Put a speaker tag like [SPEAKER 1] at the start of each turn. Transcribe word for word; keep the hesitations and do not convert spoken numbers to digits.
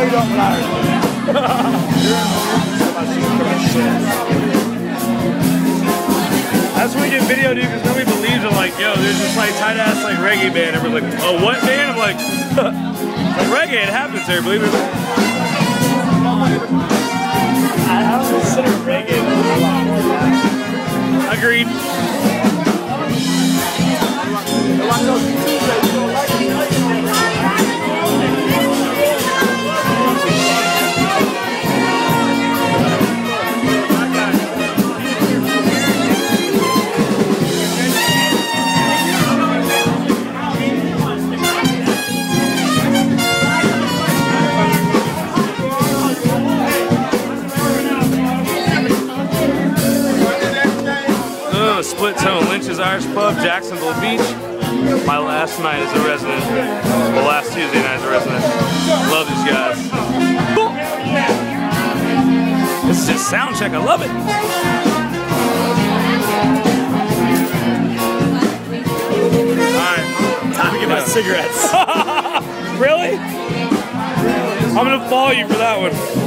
[SPEAKER 1] you don't lie.
[SPEAKER 2] That's when we get video, dude, because nobody believes it. Like, yo, there's this like tight ass like reggae band. Everyone's like, oh, what band? I'm like, like reggae, it happens there, believe it.
[SPEAKER 1] I don't consider reggae.
[SPEAKER 2] Agreed. Split Tone, Lynch's Irish Pub, Jacksonville Beach. My last night as a resident. Well, last Tuesday night as a resident. Love these guys. This is just sound check. I love it. Alright.
[SPEAKER 1] Time to get my cigarettes.
[SPEAKER 2] Really? I'm gonna follow you for that one.